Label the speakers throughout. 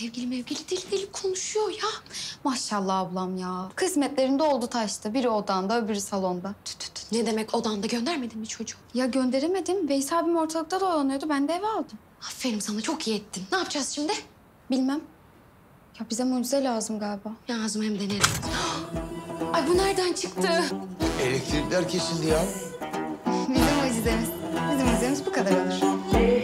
Speaker 1: sevgili mevgili deli deli konuşuyor ya.
Speaker 2: Maşallah ablam ya. Kısmetlerinde oldu taştı. Biri odanda, öbürü salonda.
Speaker 1: Ne demek odanda göndermedin mi çocuğu?
Speaker 2: Ya gönderemedim. Veys abim ortalıkta dolanıyordu. Ben de eve aldım.
Speaker 1: Aferin sana, çok iyi ettin. Ne yapacağız şimdi?
Speaker 2: Bilmem. Ya bize mucize lazım galiba.
Speaker 1: Lazım hem de ne? Ay bu nereden çıktı?
Speaker 3: Elektrikler kesildi ya.
Speaker 2: Bizim mucizemiz. Bizim mucizemiz bu kadar olur.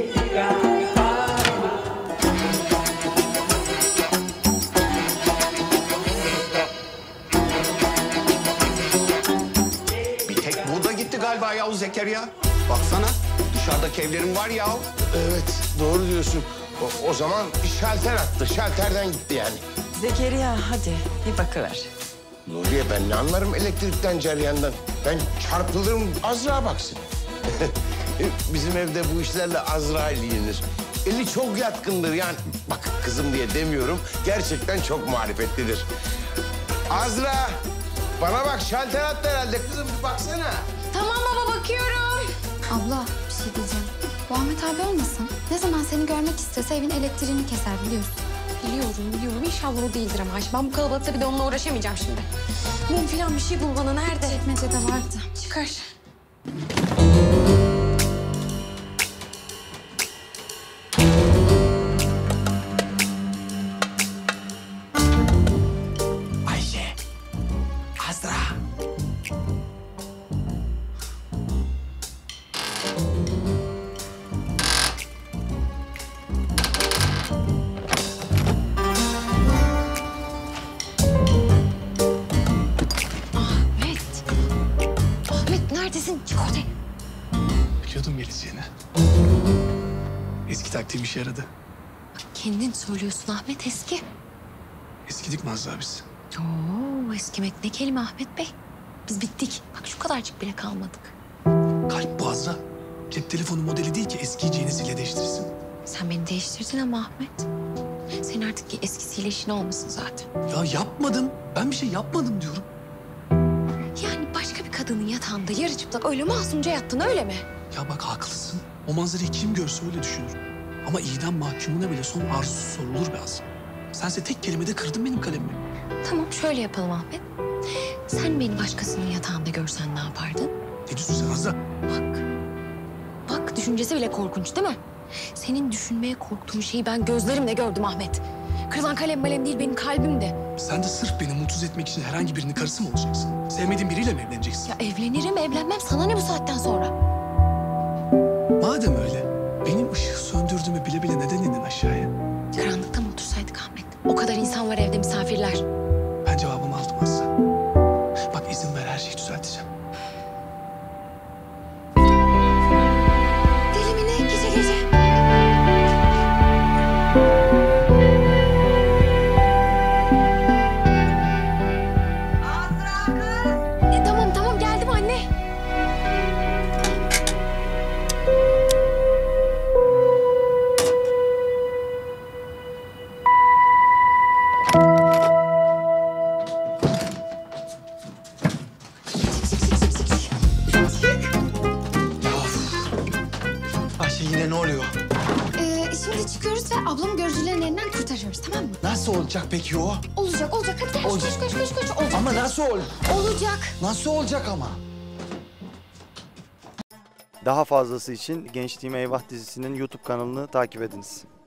Speaker 4: Bir tek burada gitti galiba yahu Zekeriya. Baksana dışarıdaki evlerim var ya.
Speaker 3: Evet, doğru diyorsun. O zaman şalter attı. Şalterden gitti yani.
Speaker 5: Zekeriya hadi bir bakıver.
Speaker 3: Nuriye, ben ne anlarım elektrikten, ceryandan. Ben çarpılırım, Azra baksın. Bizim evde bu işlerle Azra ilgilenir. Eli çok yatkındır yani. Bak kızım diye demiyorum. Gerçekten çok marifetlidir. Azra, bana bak, şalter attı herhalde kızım. Bir baksana.
Speaker 1: Tamam baba, bakıyorum.
Speaker 2: Abla bir şey diyeceğim. Bu Ahmet abi olmasın? Ne zaman seni görmek istese evin elektriğini keser biliyorsun.
Speaker 1: Biliyorum. İnşallah o değildir ama Ayşe. Ben bu kalabalıkta bir de onunla uğraşamayacağım şimdi. Mum falan bir şey bul bana. Nerede?
Speaker 2: Çekmecede vardı.
Speaker 1: Çıkar.
Speaker 4: Ayşe, Azra.
Speaker 1: Ahmet neredesin? Çık ortaya.
Speaker 6: Biliyordum geleceğini. Eski taktiğim işe yaradı.
Speaker 1: Kendin söylüyorsun Ahmet, eski.
Speaker 6: Eskidik mi Azra biz?
Speaker 1: Oo, eskimek ne kelime Ahmet Bey. Biz bittik. Bak şu kadarcık bile kalmadık.
Speaker 6: Kalp bu Azra. Cep telefonu modeli değil ki eskiyi yenisiyle değiştirsin.
Speaker 1: Sen beni değiştirdin ama Ahmet. Sen artık eskisiyle işin olmasın zaten.
Speaker 6: Ya yapmadım. Ben bir şey yapmadım diyorum.
Speaker 1: Yani başka bir kadının yatağında yarı çıplak öyle masumca yattın, öyle mi?
Speaker 6: Ya bak haklısın. O manzarayı kim görse öyle düşünür. Ama idam mahkumuna bile son arzusu sorulur be Azra. Sense tek kelimede kırdın benim kalemimi.
Speaker 1: Tamam, şöyle yapalım Ahmet. Sen beni başkasının yatağında görsen ne yapardın?
Speaker 6: Ne diyorsun sen Azra?
Speaker 1: Bak düşüncesi bile korkunç değil mi? Senin düşünmeye korktuğun şeyi ben gözlerimle gördüm Ahmet. Kırılan kalem değil, benim kalbimdi.
Speaker 6: Sen de sırf beni mutsuz etmek için herhangi birinin karısı mı olacaksın? Sevmediğin biriyle mi evleneceksin?
Speaker 1: Ya evlenirim, evlenmem. Sana ne bu saatten sonra?
Speaker 6: Madem öyle, benim ışığı söndürdüğümü bile bile neden indin aşağıya?
Speaker 1: Karanlıkta mı otursaydık Ahmet? O kadar insan var evde, misafirler.
Speaker 6: Ben cevabımı aldım Azra. Bak izin ver, her şeyi düzelteceğim.
Speaker 1: Deli mi ne? Gece. Tamam geldim anne.
Speaker 4: Ayşe yine ne oluyor?
Speaker 2: Şimdi çıkıyoruz ve ablamı görücülerin elinden kurtarıyoruz, tamam mı?
Speaker 4: Nasıl olacak peki o?
Speaker 2: Olacak. Hadi gel.
Speaker 4: Olacak.
Speaker 2: Koş. Olacak.
Speaker 4: Ama nasıl
Speaker 2: Olacak.
Speaker 4: Nasıl olacak ama?
Speaker 7: Daha fazlası için Gençliğime Eyvah dizisinin YouTube kanalını takip ediniz.